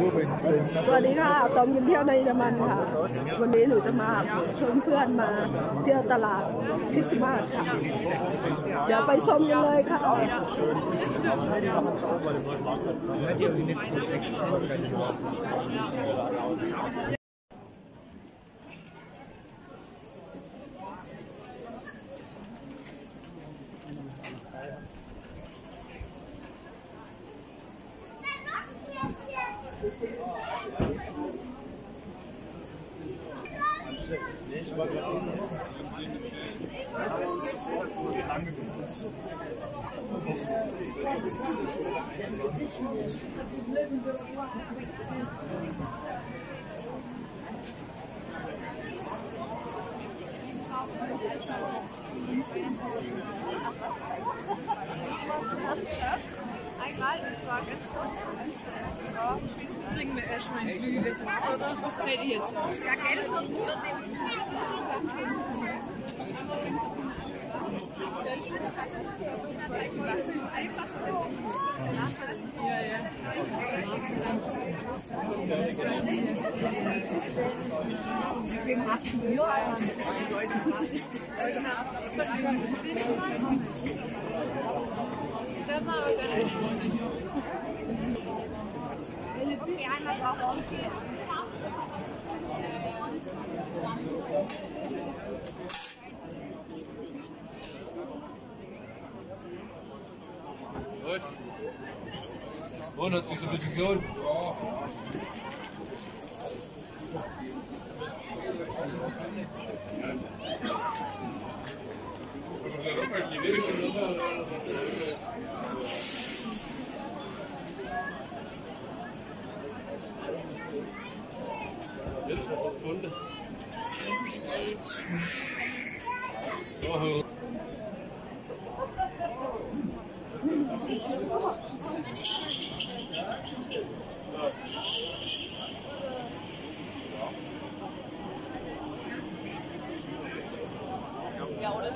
สวัสดีค่ะตอมกินเที่ยวในเยอรมันค่ะวันนี้หนูจะมาชวนเพื่อนมาเที่ยวตลาดคริสต์มาสค่ะเดี๋ยวไปชมกันเลยค่ะ Bringen wir erstmal in Lüge, oder? Was hätte ich jetzt? Ja, Geld von mir. Ja, ja. Wir machen hier Läuft. Und hat sich so ein bisschen gelohnt. Ja, oder?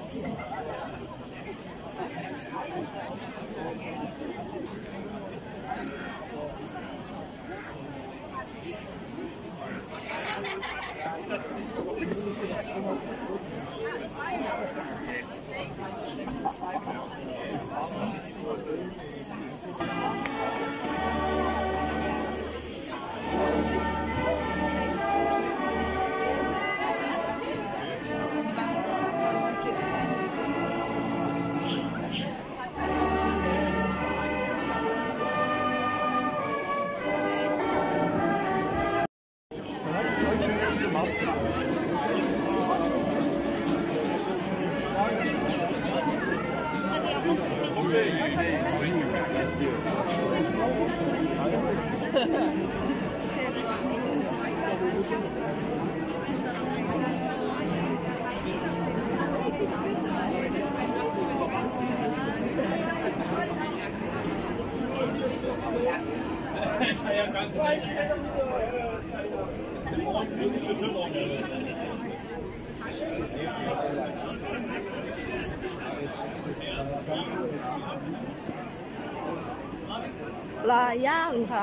ปลาย่างค่ะ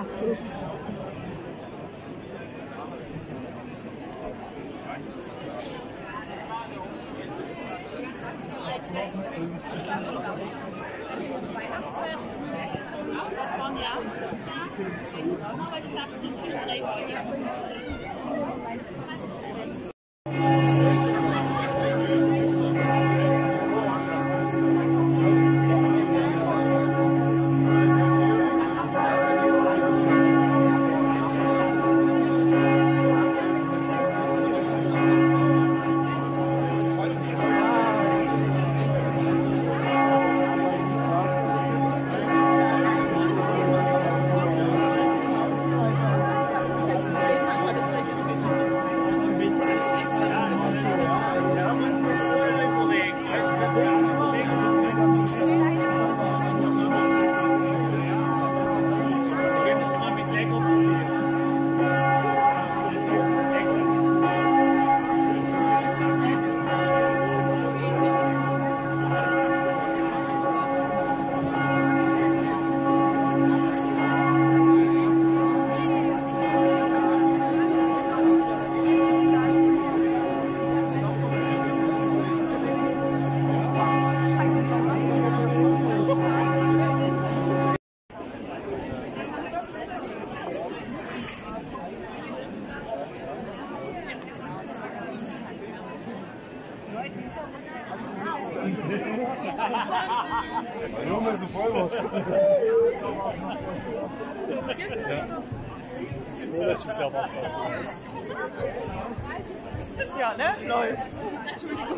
Ja, ne? Läuft. Entschuldigung.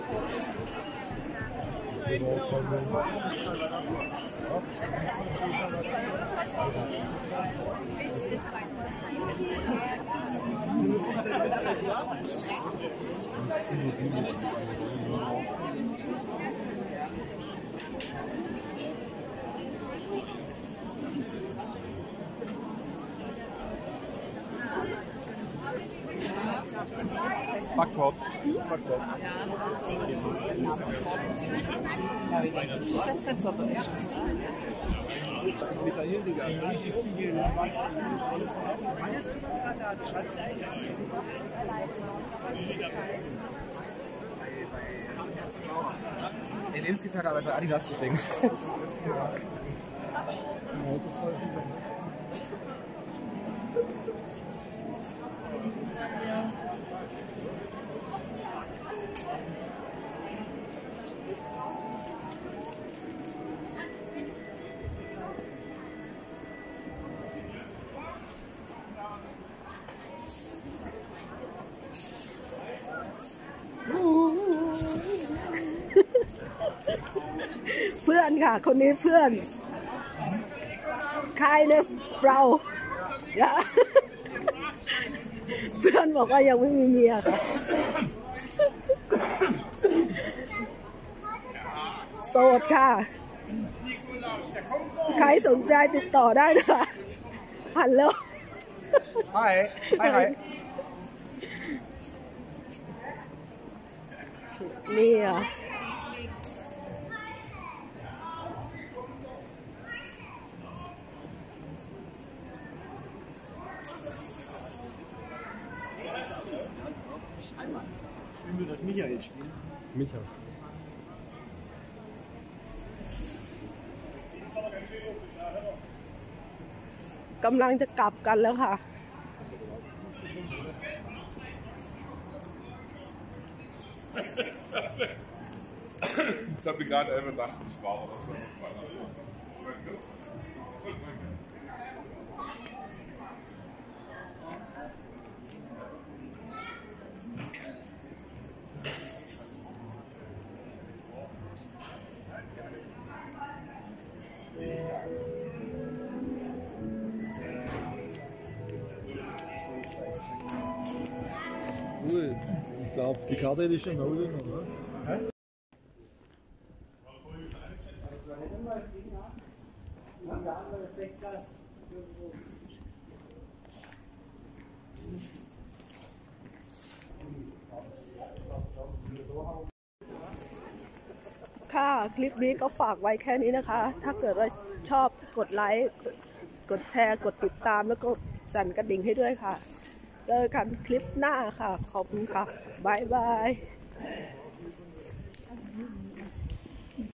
Backkorb. Das hat aber nicht. Der Lebensgefährte arbeitet bei Adidas, deswegen. เพื่อนค่ะคนนี้เพื่อนkeine Frau อย่าเพื่อนบอกว่ายังไม่มีเมียค่ะโสดค่ะใครสนใจติดต่อได้นะคะฮัลโหล Hi. Hi, hi. นี่อ่ะ Spielen wir das Michael-Spiel? Micha. กำลังจะกลับกันแล้วค่ะ Jetzt habe ich gerade gedacht, ich war auch was. Ich glaube, die Karte ist schon oder? Ja. ค่ะคลิปนี้ก็ฝากไว้แค่นี้นะคะ ถ้าเกิดว่าชอบกดไลค์กดแชร์กดติดตามแล้วก็สั่นกระดิ่งให้ด้วยค่ะ เจอกันคลิปหน้าค่ะ ขอบคุณค่ะบ๊ายบาย